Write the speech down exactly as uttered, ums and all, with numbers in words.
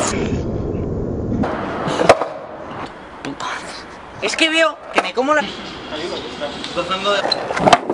Es que veo que me como la... A mí me gusta. Gozando de...